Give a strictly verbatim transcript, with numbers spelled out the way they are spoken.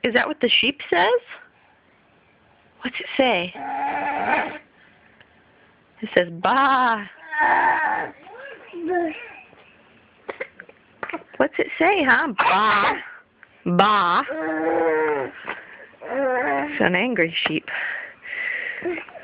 Is that what the sheep says? What's it say? It says ba. What's it say, huh? Ba. Ba. It's an angry sheep.